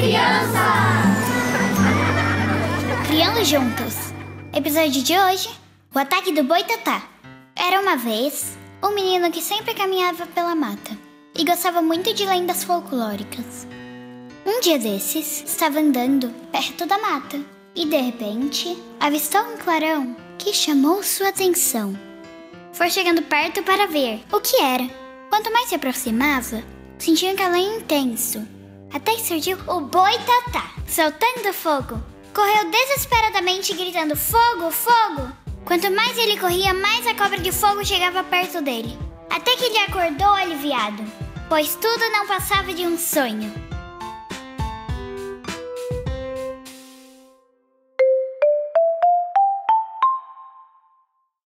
criança! Criando juntos. Episódio de hoje: o ataque do Boitatá. Era uma vez um menino que sempre caminhava pela mata e gostava muito de lendas folclóricas. Um dia desses, estava andando perto da mata e de repente avistou um clarão que chamou sua atenção. Foi chegando perto para ver o que era. Quanto mais se aproximava, sentia um calor intenso, até que surgiu o Boitatá, soltando fogo. Correu desesperadamente gritando: fogo, fogo! Quanto mais ele corria, mais a cobra de fogo chegava perto dele. Até que ele acordou aliviado, pois tudo não passava de um sonho.